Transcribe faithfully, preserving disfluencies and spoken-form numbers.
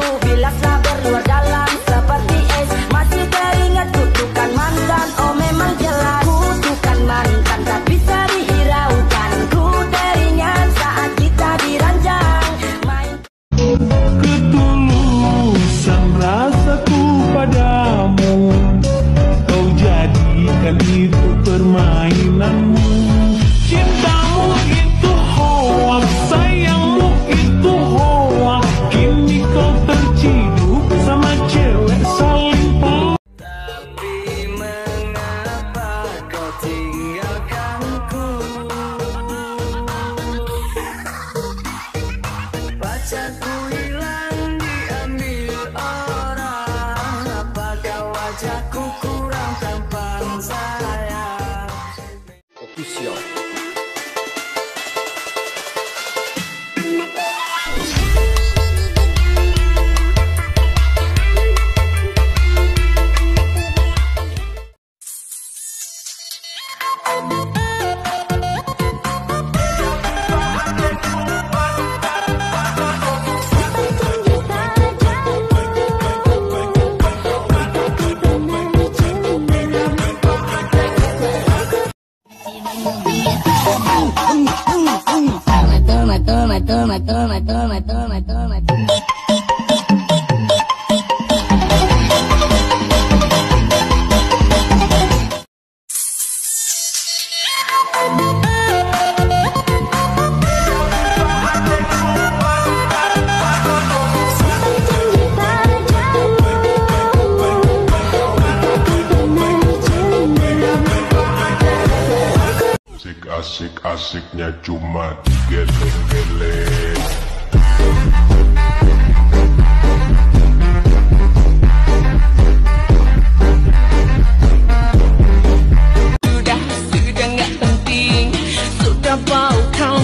bilaslah berluar dalam seperti es. Masih teringat kutukan mantan, oh memang jelas kutukan mantan tak bisa dihiraukan. Ku teringat saat kita diranjang main. Ketulusan rasaku padamu, kau jadikan itu permainanmu. Cintamu itu hoak, sayangmu itu hoak. Kini kau terciduk sama cewek saling peluk. Tapi mengapa kau tinggalkanku? Pacarku hilang diambil orang. Apakah wajahku kurang tampan sayang? Official. Toma, toma, toma, toma, toma, toma, toma, toma. Asik-asiknya cuma digeleng-geleng. Sudah, sudah nggak penting. Sudah bau kau